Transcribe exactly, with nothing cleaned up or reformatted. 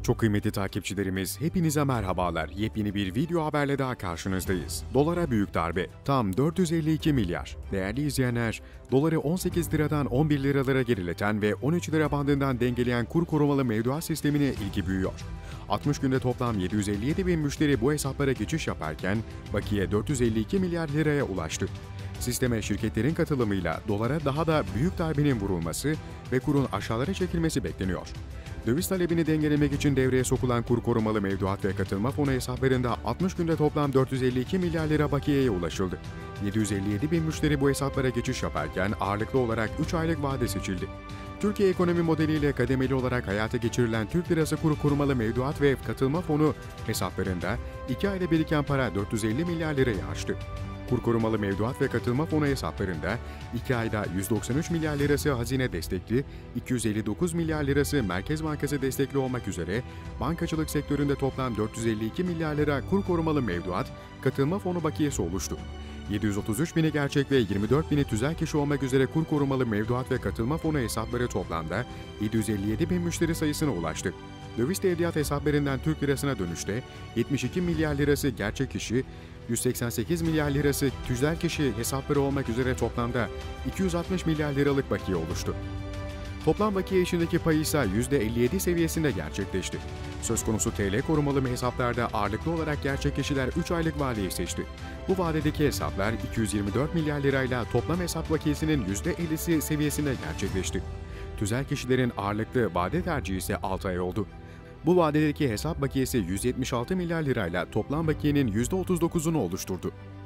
Çok kıymetli takipçilerimiz, hepinize merhabalar. Yepyeni bir video haberle daha karşınızdayız. Dolara büyük darbe, tam dört yüz elli iki milyar. Değerli izleyenler, doları on sekiz liradan on bir liralara gerileten ve on üç lira bandından dengeleyen kur korumalı mevduat sistemine ilgi büyüyor. altmış günde toplam yedi yüz elli yedi bin müşteri bu hesaplara geçiş yaparken, bakiye dört yüz elli iki milyar liraya ulaştı. Sisteme şirketlerin katılımıyla dolara daha da büyük darbenin vurulması ve kurun aşağılara çekilmesi bekleniyor. Döviz talebini dengelemek için devreye sokulan kur korumalı mevduat ve katılma fonu hesaplarında altmış günde toplam dört yüz elli iki milyar lira bakiyeye ulaşıldı. yedi yüz elli yedi bin müşteri bu hesaplara geçiş yaparken ağırlıklı olarak üç aylık vade seçildi. Türkiye ekonomi modeliyle kademeli olarak hayata geçirilen Türk Lirası kuru korumalı mevduat ve katılma fonu hesaplarında iki ayda biriken para dört yüz elli milyar lirayı aştı. Kur korumalı mevduat ve katılma fonu hesaplarında iki ayda yüz doksan üç milyar lirası hazine destekli, iki yüz elli dokuz milyar lirası Merkez Bankası destekli olmak üzere bankacılık sektöründe toplam dört yüz elli iki milyar lira kur korumalı mevduat, katılma fonu bakiyesi oluştu. yedi yüz otuz üç bini gerçek ve yirmi dört bini tüzel kişi olmak üzere kur korumalı mevduat ve katılma fonu hesapları toplamda yedi yüz elli yedi bin müşteri sayısına ulaştı. Döviz tevdiat hesaplarından Türk lirasına dönüşte yetmiş iki milyar lirası gerçek kişi, yüz seksen sekiz milyar lirası tüzel kişi hesapları olmak üzere toplamda iki yüz altmış milyar liralık bakiye oluştu. Toplam bakiye içindeki payı ise yüzde elli yedi seviyesinde gerçekleşti. Söz konusu T L korumalı hesaplarda ağırlıklı olarak gerçek kişiler üç aylık vadeyi seçti. Bu vadedeki hesaplar iki yüz yirmi dört milyar lirayla toplam hesap bakiyesinin yüzde ellisi seviyesinde gerçekleşti. Tüzel kişilerin ağırlıklı vade tercihi ise altı ay oldu. Bu vadedeki hesap bakiyesi yüz yetmiş altı milyar lirayla toplam bakiyenin yüzde otuz dokuzunu oluşturdu.